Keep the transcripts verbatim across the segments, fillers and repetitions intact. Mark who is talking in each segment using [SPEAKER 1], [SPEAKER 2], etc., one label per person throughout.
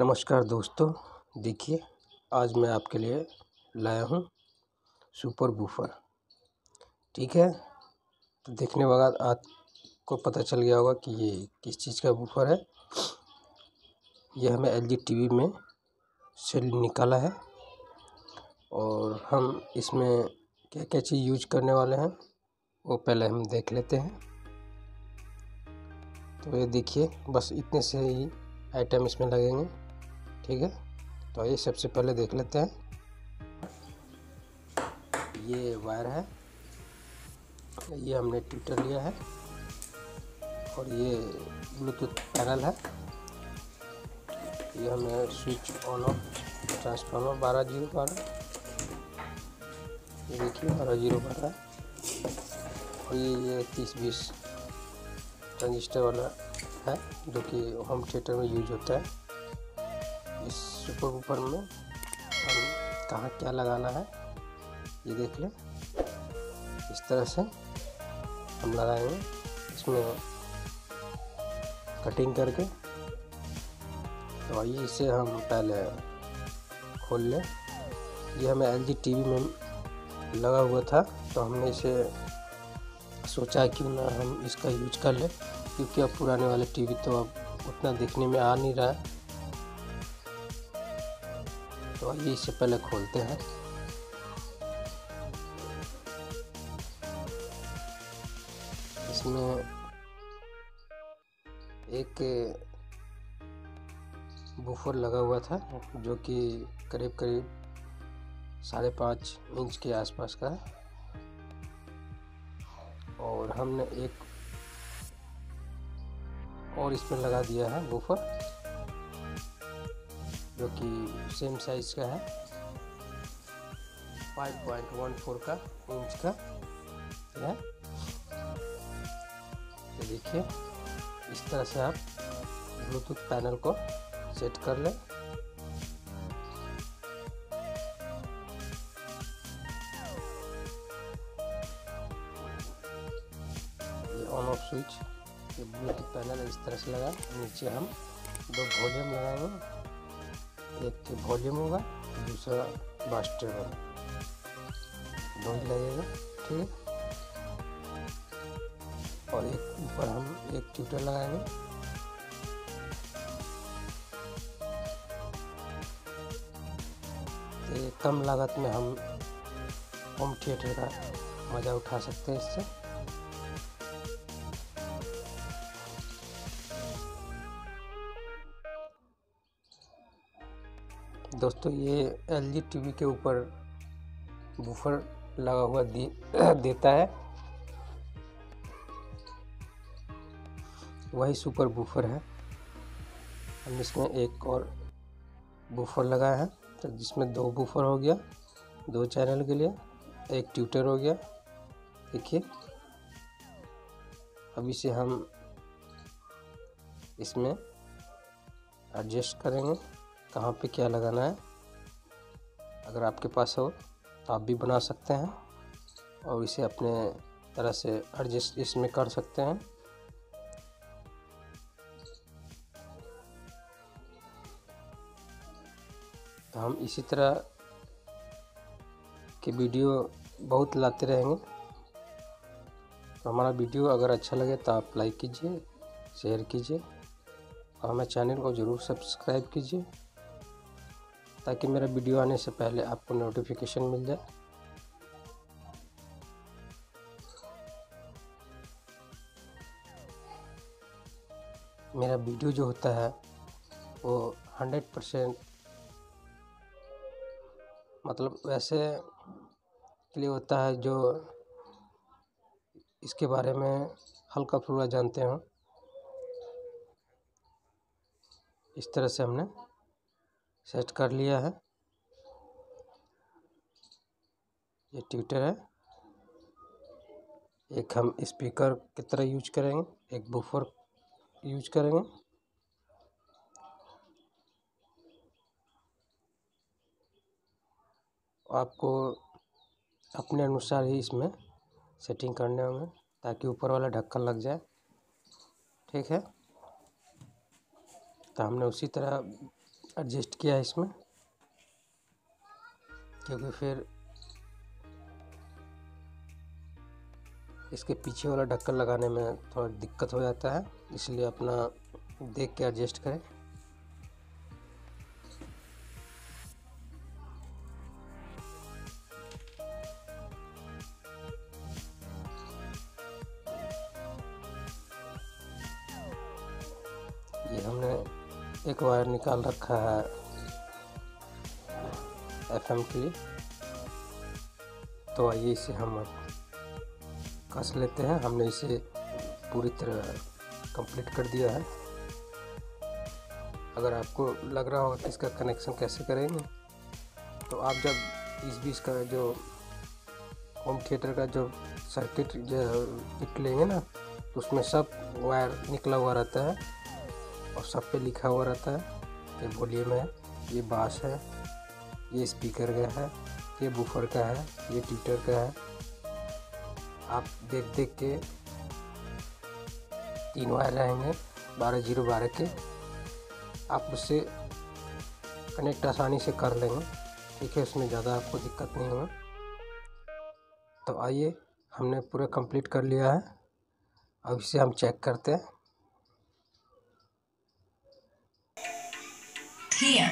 [SPEAKER 1] नमस्कार दोस्तों, देखिए आज मैं आपके लिए लाया हूँ सुपर वूफर। ठीक है, तो देखने के बाद आपको पता चल गया होगा कि ये किस चीज़ का वूफर है। ये हमें एलजी टीवी में से निकाला है और हम इसमें क्या क्या चीज़ यूज करने वाले हैं वो पहले हम देख लेते हैं। तो ये देखिए, बस इतने से ही आइटम इसमें लगेंगे। ठीक है, तो आइए सबसे पहले देख लेते हैं। ये वायर है, ये हमने ट्विटर लिया है और ये ब्लूटूथ पैनल है। ये हमें स्विच ऑन ऑफ ट्रांसफार्मर बारह जीरो बारह, ये देखिए बारह जीरो बारह है। और ये ये तीस बीस ट्रांजिस्टर वाला है जो कि होम थिएटर में यूज होता है। इस सुपर वूफर में हम कहाँ क्या लगाना है ये देख लें। इस तरह से हम लगाएंगे, इसमें कटिंग करके। तो आइए इसे हम पहले खोल लें। ये हमें एलजी टीवी में लगा हुआ था, तो हमने इसे सोचा क्यों ना हम इसका यूज कर लें, क्योंकि अब पुराने वाले टीवी तो अब उतना देखने में आ नहीं रहा है। तो आइए इससे पहले खोलते हैं। इसमें एक वूफर लगा हुआ था जो कि करीब करीब साढ़े पाँच इंच के आसपास का है, और हमने एक और इसमें लगा दिया है वूफर जो कि सेम साइज का है, फाइव पॉइंट वन फोर का इंच का है। तो देखिए इस तरह से आप ब्लूटूथ पैनल को सेट कर लें। ये ऑन ऑफ स्विच, ये ब्लूटूथ पैनल इस तरह से लगा। नीचे हम दो वॉल्यूम लगाएंगे, एक वॉल्यूम होगा, दूसरा मास्टर होगा, दो ही लगेगा। ठीक है, और एक ऊपर हम एक ट्विटर लगाएंगे। तो कम लागत में हम होम थिएटर का मज़ा उठा सकते हैं इससे। दोस्तों, ये एलजी टीवी के ऊपर वूफर लगा हुआ दे, देता है, वही सुपर वूफर है। हम इसमें एक और वूफर लगाया है, तो जिसमें दो वूफर हो गया, दो चैनल के लिए, एक ट्विटर हो गया। देखिए अब इसे हम इसमें एडजस्ट करेंगे कहाँ पे क्या लगाना है। अगर आपके पास हो तो आप भी बना सकते हैं और इसे अपने तरह से एडजस्ट इसमें कर सकते हैं। तो हम इसी तरह के वीडियो बहुत लाते रहेंगे। तो हमारा वीडियो अगर अच्छा लगे तो आप लाइक कीजिए, शेयर कीजिए और हमारे चैनल को ज़रूर सब्सक्राइब कीजिए, ताकि मेरा वीडियो आने से पहले आपको नोटिफिकेशन मिल जाए। मेरा वीडियो जो होता है वो हंड्रेड परसेंट मतलब वैसे के लिए होता है जो इसके बारे में हल्का फुल्का जानते हो। इस तरह से हमने सेट कर लिया है। ये ट्विटर है, एक हम स्पीकर की तरह यूज करेंगे, एक वूफर यूज करेंगे। आपको अपने अनुसार ही इसमें सेटिंग करने होंगे ताकि ऊपर वाला ढक्कन लग जाए। ठीक है, तो हमने उसी तरह एडजस्ट किया है इसमें, क्योंकि फिर इसके पीछे वाला ढक्कन लगाने में थोड़ा दिक्कत हो जाता है, इसलिए अपना देख के एडजस्ट करें। ये हमने एक वायर निकाल रखा है एफएम के लिए, तो आइए इसे हम कस लेते हैं। हमने इसे पूरी तरह कंप्लीट कर दिया है। अगर आपको लग रहा होगा कि इसका कनेक्शन कैसे करेंगे, तो आप जब इस बीच का जो होम थिएटर का जो सर्किट जो किट लेंगे ना, तो उसमें सब वायर निकला हुआ रहता है और सब पे लिखा हुआ रहता है ये वॉल्यूम है, ये बास है, ये स्पीकर का है, ये बूफर का है, ये ट्विटर का है। आप देख देख के तीन वायर रहेंगे बारह जीरो बारह के, आप उससे कनेक्ट आसानी से कर लेंगे, ठीक है, उसमें ज़्यादा आपको दिक्कत नहीं होगा। तो आइए, हमने पूरा कंप्लीट कर लिया है। अब इसे हम चेक करते हैं।
[SPEAKER 2] Here.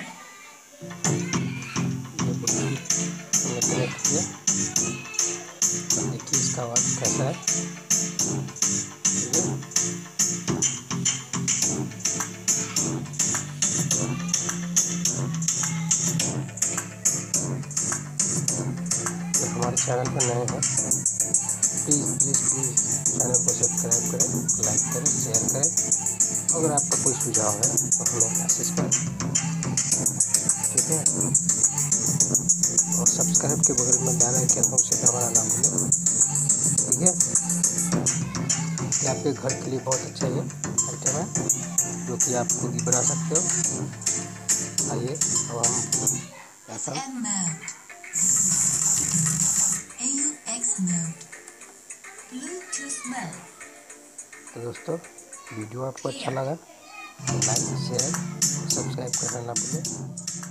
[SPEAKER 1] ये ब्लूटूथ हमने कनेक्ट किया, अब देखिए इसका आवाज़ कैसा है। ठीक है, तो हमारे चैनल पर नए हैं, प्लीज़ प्लीज़ प्लीज़ चैनल को सब्सक्राइब करें, लाइक करें, शेयर करें। अगर आपका कोई सुझाव है तो हमें मैसेज करें, ठीक है। और सब्सक्राइब के बगल में बेल आइकन उसे दबाना ना भूलें, ठीक है। ये आपके घर के लिए बहुत अच्छा ये आइटम है, जो कि आप खुद ही बना सकते हो। आइए अब हम ऐसा तो दोस्तों, वीडियो आपको अच्छा लगा तो लाइक शेयर सब्सक्राइब करना ना भूलें।